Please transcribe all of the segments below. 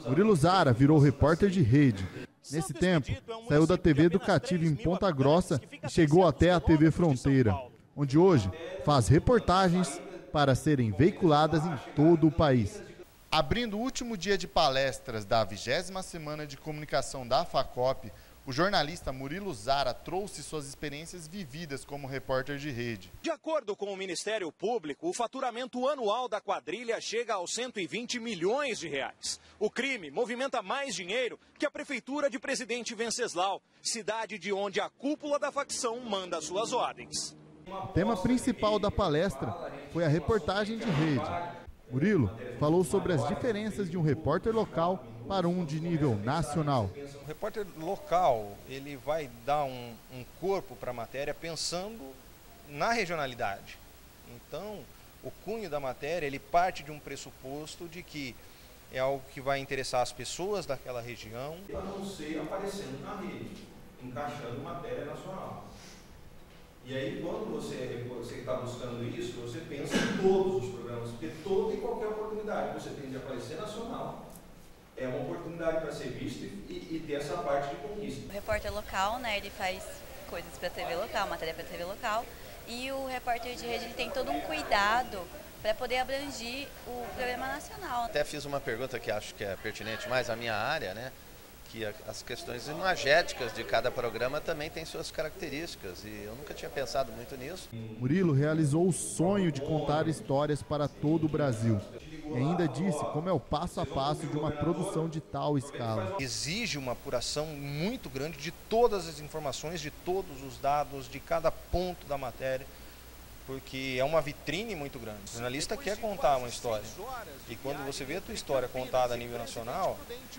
Murilo Zara virou repórter de rede. Nesse tempo, saiu da TV Educativa em Ponta Grossa e chegou até a TV Fronteira, onde hoje faz reportagens para serem veiculadas em todo o país. Abrindo o último dia de palestras da 20ª Semana de Comunicação da FACOP, o jornalista Murilo Zara trouxe suas experiências vividas como repórter de rede. De acordo com o Ministério Público, o faturamento anual da quadrilha chega aos 120 milhões de reais. O crime movimenta mais dinheiro que a prefeitura de Presidente Venceslau, cidade de onde a cúpula da facção manda suas ordens. O tema principal da palestra foi a reportagem de rede. Murilo falou sobre as diferenças de um repórter local para um de nível nacional. O repórter local, ele vai dar um corpo para a matéria pensando na regionalidade. Então, o cunho da matéria, ele parte de um pressuposto de que é algo que vai interessar as pessoas daquela região. A não ser aparecendo na rede, encaixando matéria nacional. E aí, quando você está buscando isso, você pensa em todos os programas, porque toda e qualquer oportunidade que você tem de aparecer nacional é uma oportunidade para ser visto e ter essa parte de conquista. O repórter local, né, ele faz coisas para a TV local, matéria para a TV local, e o repórter de rede ele tem todo um cuidado para poder abranger o programa nacional. Até fiz uma pergunta que acho que é pertinente mais à minha área, né? Que as questões imagéticas de cada programa também têm suas características e eu nunca tinha pensado muito nisso. Murilo realizou o sonho de contar histórias para todo o Brasil e ainda disse como é o passo a passo de uma produção de tal escala. Exige uma apuração muito grande de todas as informações, de todos os dados, de cada ponto da matéria, porque é uma vitrine muito grande. O jornalista quer contar uma história e quando você vê a tua história contada a nível nacional,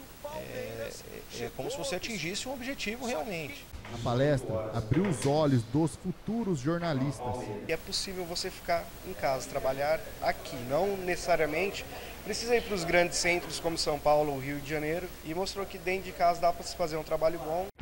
é como se você atingisse um objetivo realmente. A palestra abriu os olhos dos futuros jornalistas. É possível você ficar em casa, trabalhar aqui, não necessariamente precisa ir para os grandes centros como São Paulo ou Rio de Janeiro, e mostrou que dentro de casa dá para se fazer um trabalho bom.